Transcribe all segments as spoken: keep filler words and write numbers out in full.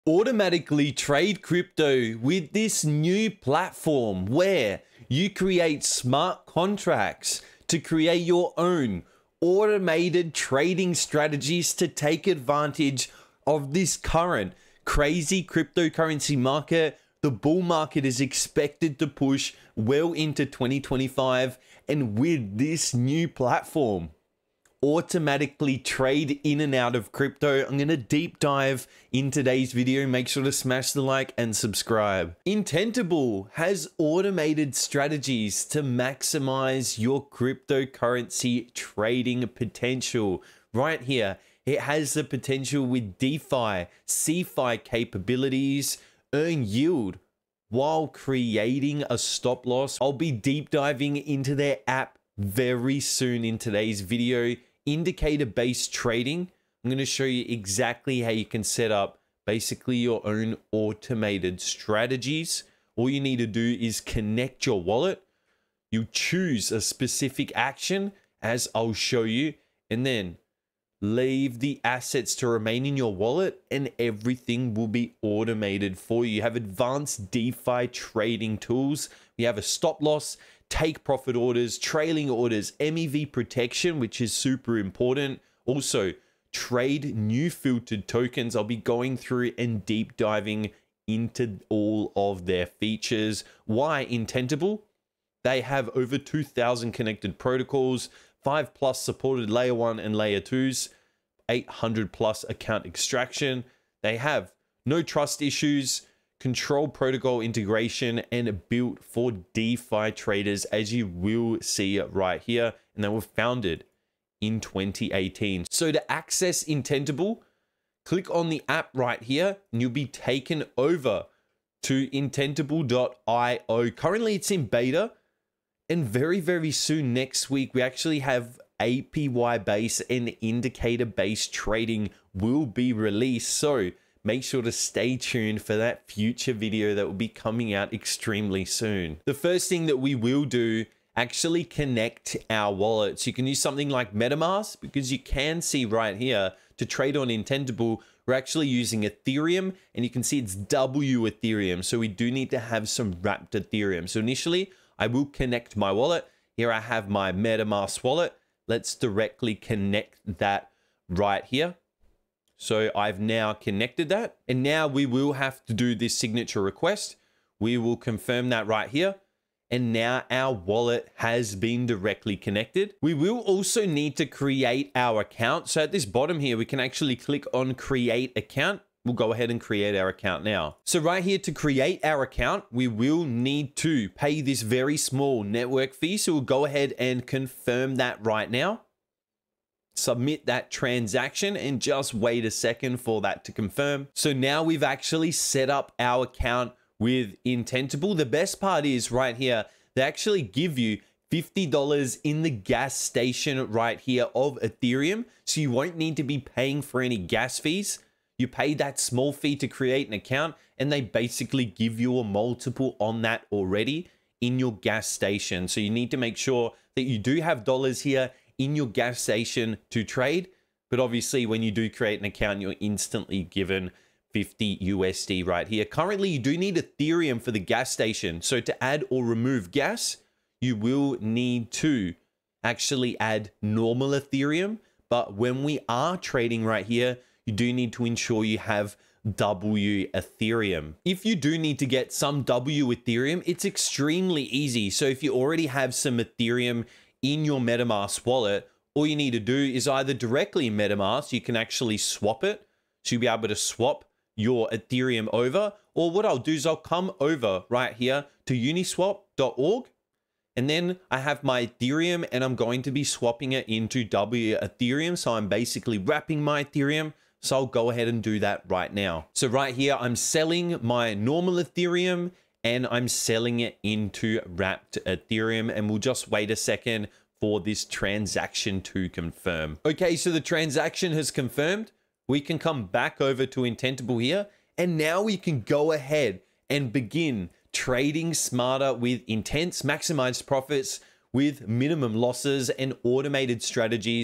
Automatically trade crypto with this new platform where you create smart contracts to create your own automated trading strategies to take advantage of this current crazy cryptocurrency market. The bull market is expected to push well into twenty twenty-five, and with this new platform, automatically trade in and out of crypto. I'm going to deep dive in today's video. Make sure to smash the like and subscribe. Intentable has automated strategies to maximize your cryptocurrency trading potential. Right here, it has the potential with DeFi, CeFi capabilities, earn yield while creating a stop loss. I'll be deep diving into their app very soon in today's video. Indicator-based trading. I'm going to show you exactly how you can set up basically your own automated strategies. All you need to do is connect your wallet. You choose a specific action, as I'll show you, and then leave the assets to remain in your wallet, and everything will be automated for you. You have advanced DeFi trading tools. We have a stop loss, take profit orders, trailing orders, M E V protection, which is super important. Also, trade new filtered tokens. I'll be going through and deep diving into all of their features. Why Intentable? They have over two thousand connected protocols, five plus supported layer one and layer twos, eight hundred plus account extraction. They have no trust issues, control protocol integration, and built for DeFi traders, as you will see right here. And they were founded in twenty eighteen. So to access Intentable, click on the app right here and you'll be taken over to intentable dot i o. Currently it's in beta, and very, very soon next week, we actually have A P Y based and indicator based trading will be released. So make sure to stay tuned for that future video that will be coming out extremely soon. The first thing that we will do, actually connect our wallets. You can use something like MetaMask, because you can see right here to trade on Intentable, we're actually using Ethereum, and you can see it's W Ethereum. So we do need to have some wrapped Ethereum. So initially I will connect my wallet. Here I have my MetaMask wallet. Let's directly connect that right here. So I've now connected that, and now we will have to do this signature request. We will confirm that right here. And now our wallet has been directly connected. We will also need to create our account. So at this bottom here, we can actually click on create account. We'll go ahead and create our account now. So right here, to create our account, we will need to pay this very small network fee. So we'll go ahead and confirm that right now. Submit that transaction and just wait a second for that to confirm. So now we've actually set up our account with Intentable. The best part is right here, they actually give you fifty dollars in the gas station right here of Ethereum. So you won't need to be paying for any gas fees. You pay that small fee to create an account, and they basically give you a multiple on that already in your gas station. So you need to make sure that you do have dollars here in your gas station to trade. But obviously when you do create an account, you're instantly given fifty U S D right here. Currently, you do need Ethereum for the gas station. So to add or remove gas, you will need to actually add normal Ethereum. But when we are trading right here, you do need to ensure you have W Ethereum. If you do need to get some W Ethereum, it's extremely easy. So if you already have some Ethereum in your MetaMask wallet, all you need to do is either directly in MetaMask, you can actually swap it. So you'll be able to swap your Ethereum over, or what I'll do is I'll come over right here to uniswap dot org, and then I have my Ethereum and I'm going to be swapping it into W Ethereum. So I'm basically wrapping my Ethereum. So I'll go ahead and do that right now. So right here, I'm selling my normal Ethereum and I'm selling it into wrapped Ethereum, and we'll just wait a second for this transaction to confirm. Okay, so the transaction has confirmed. We can come back over to Intentable here, and now we can go ahead and begin trading smarter with intense maximized profits with minimum losses and automated strategies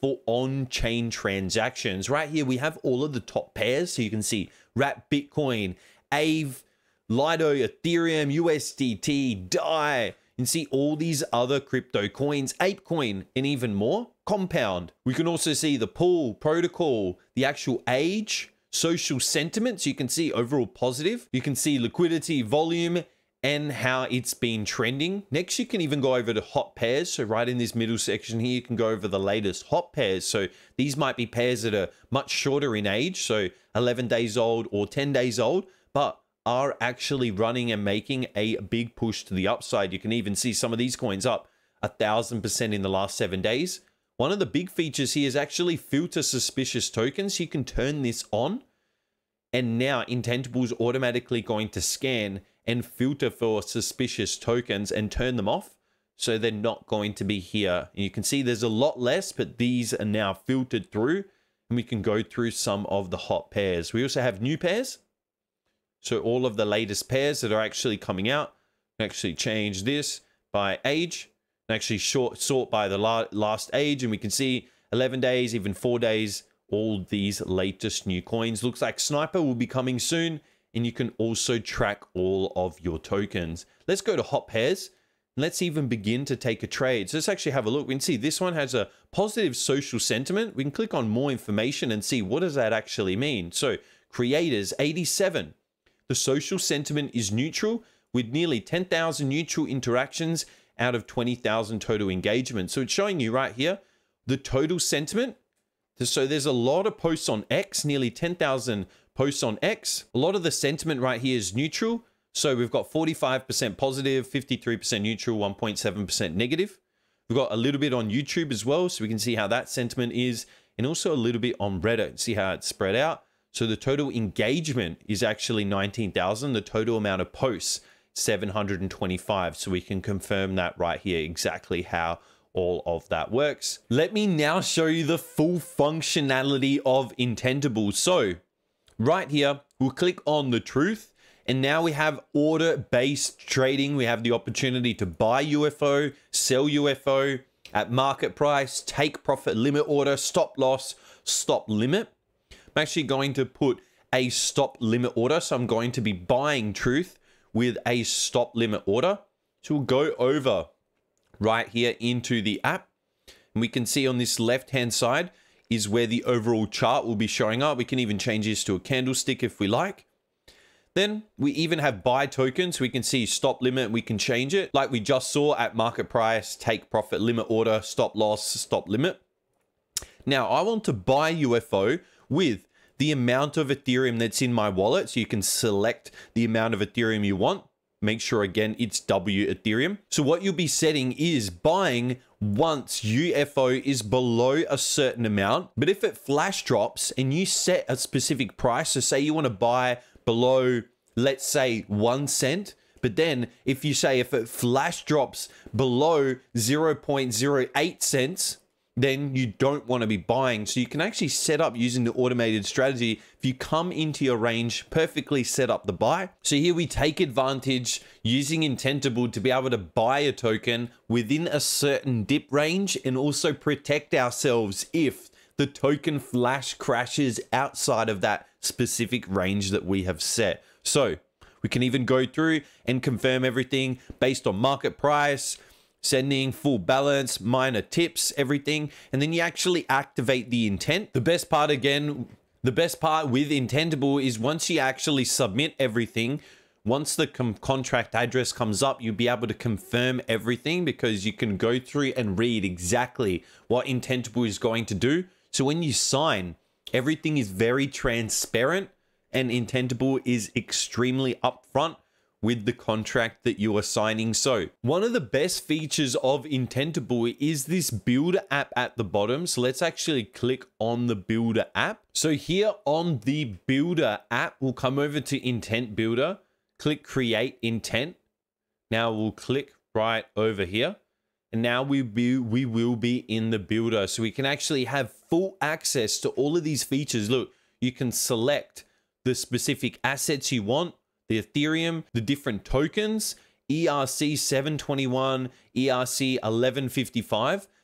for on-chain transactions. Right here, we have all of the top pairs. So you can see Wrap, Bitcoin, A V E, Lido, Ethereum, U S D T, D A I. You can see all these other crypto coins, ApeCoin, and even more. Compound. We can also see the pool, protocol, the actual age, social sentiment. So you can see overall positive. You can see liquidity, volume, and how it's been trending. Next, you can even go over to hot pairs. So right in this middle section here, you can go over the latest hot pairs. So these might be pairs that are much shorter in age, so eleven days old or ten days old, but are actually running and making a big push to the upside. You can even see some of these coins up a thousand percent in the last seven days. One of the big features here is actually filter suspicious tokens. You can turn this on, and now Intentable is automatically going to scan and filter for suspicious tokens and turn them off, so they're not going to be here. And you can see there's a lot less, but these are now filtered through, and we can go through some of the hot pairs. We also have new pairs. So all of the latest pairs that are actually coming out, actually change this by age, and actually short, sort by the la last age, and we can see eleven days, even four days, all these latest new coins. Looks like Sniper will be coming soon, and you can also track all of your tokens. Let's go to hot pairs. Let's even begin to take a trade. So let's actually have a look. We can see this one has a positive social sentiment. We can click on more information and see what does that actually mean. So creators, eighty-seven. The social sentiment is neutral with nearly ten thousand neutral interactions out of twenty thousand total engagement. So it's showing you right here, the total sentiment. So there's a lot of posts on X, nearly ten thousand posts on X. A lot of the sentiment right here is neutral. So we've got forty-five percent positive, fifty-three percent neutral, one point seven percent negative. We've got a little bit on YouTube as well, so we can see how that sentiment is, and also a little bit on Reddit, see how it's spread out. So the total engagement is actually nineteen thousand. The total amount of posts, seven hundred twenty-five. So we can confirm that right here, exactly how all of that works. Let me now show you the full functionality of Intentable. So right here, we'll click on the truth, and now we have order-based trading. We have the opportunity to buy U F O, sell U F O at market price, take profit, limit order, stop loss, stop limit. I'm actually going to put a stop limit order. So I'm going to be buying truth with a stop limit order. So we'll go over right here into the app, and we can see on this left-hand side is where the overall chart will be showing up. We can even change this to a candlestick if we like. Then we even have buy tokens. We can see stop limit. We can change it like we just saw at market price, take profit, limit order, stop loss, stop limit. Now I want to buy U F O with the amount of Ethereum that's in my wallet. So you can select the amount of Ethereum you want. Make sure again, it's W Ethereum. So what you'll be setting is buying once U F O is below a certain amount. But if it flash drops and you set a specific price, so say you want to buy below, let's say one cent, but then if you say if it flash drops below zero point zero eight cents, then you don't want to be buying. So you can actually set up using the automated strategy. If you come into your range, perfectly set up the buy. So here we take advantage using Intentable to be able to buy a token within a certain dip range and also protect ourselves if the token flash crashes outside of that specific range that we have set. So we can even go through and confirm everything based on market price, sending full balance, minor tips, everything. And then you actually activate the intent. The best part again, the best part with Intentable is once you actually submit everything, once the contract address comes up, you'll be able to confirm everything because you can go through and read exactly what Intentable is going to do. So when you sign, everything is very transparent and Intentable is extremely upfront with the contract that you are signing. So one of the best features of Intentable is this builder app at the bottom. So let's actually click on the builder app. So here on the builder app, we'll come over to intent builder, click create intent. Now we'll click right over here. And now we, be, we will be in the builder. So we can actually have full access to all of these features. Look, you can select the specific assets you want, the Ethereum, the different tokens, E R C seven twenty-one, E R C eleven fifty-five.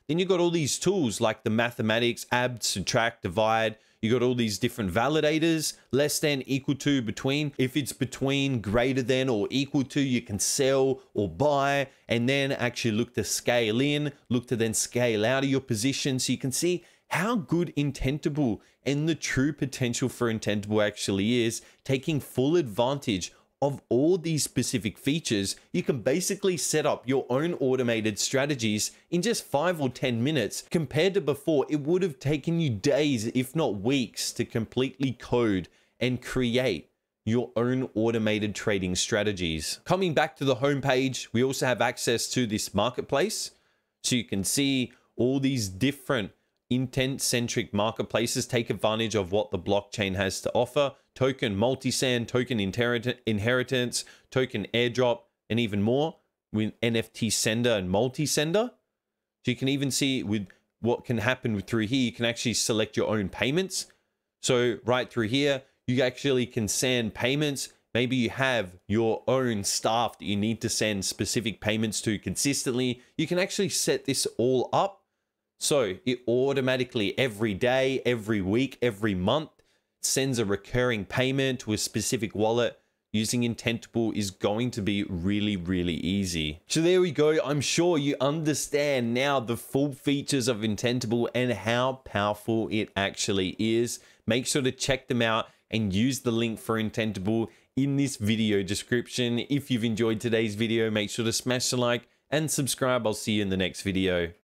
Then you got all these tools like the mathematics, add, subtract, divide. You got all these different validators, less than, equal to, between. If it's between, greater than, or equal to, you can sell or buy, and then actually look to scale in, look to then scale out of your position. So you can see how good Intentable and the true potential for Intentable actually is, taking full advantage of all these specific features. You can basically set up your own automated strategies in just five or ten minutes. Compared to before, it would have taken you days, if not weeks, to completely code and create your own automated trading strategies. Coming back to the homepage, we also have access to this marketplace. So you can see all these different intent-centric marketplaces take advantage of what the blockchain has to offer. Token multisend, token inheritance, token airdrop, and even more with N F T sender and multi-sender. So you can even see with what can happen through here, you can actually select your own payments. So right through here, you actually can send payments. Maybe you have your own staff that you need to send specific payments to consistently. You can actually set this all up. So it automatically every day, every week, every month sends a recurring payment to a specific wallet. Using Intentable is going to be really, really easy. So there we go. I'm sure you understand now the full features of Intentable and how powerful it actually is. Make sure to check them out and use the link for Intentable in this video description. If you've enjoyed today's video, make sure to smash the like and subscribe. I'll see you in the next video.